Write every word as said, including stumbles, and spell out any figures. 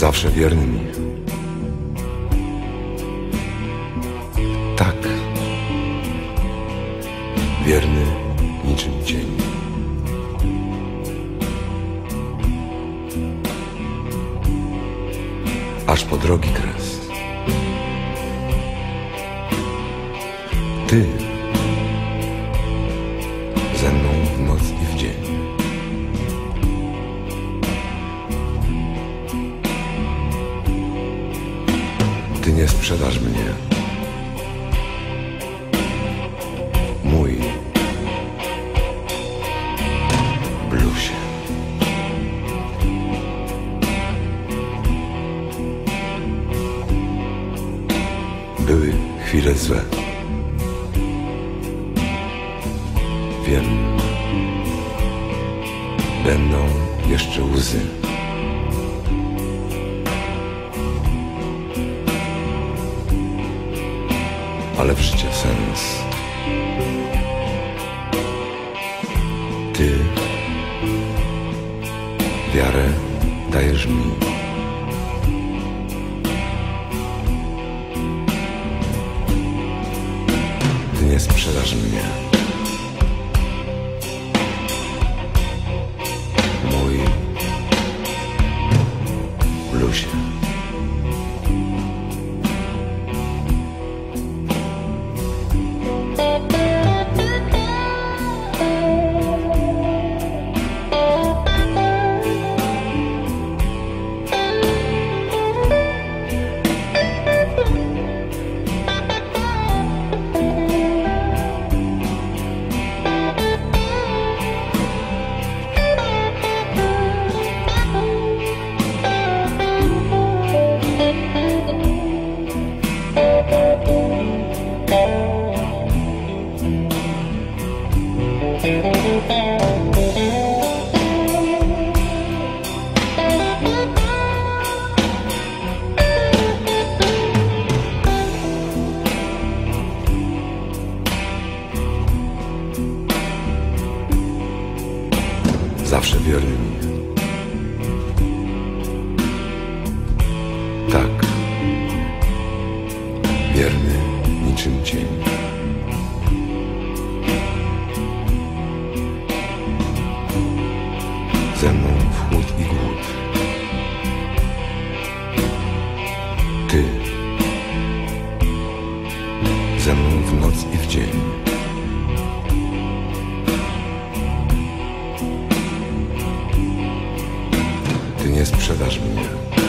zawsze wierny mi. Tak, wierny niczym cień. Aż po drogi kres. Ty ze mną w noc i w dzień. Ty nie sprzedasz mnie. Mój bluesie. Były chwile złe. Wiem, będą jeszcze łzy. Ale w życie sens. Ty wiarę dajesz mi. Ty nie sprzedasz mnie. Mój bluesie. Zawsze wierny mi. Tak, wierny niczym cień. Ze mną w chłód i głód. Ty ze mną w noc i w dzień. Ty nie sprzedasz mnie.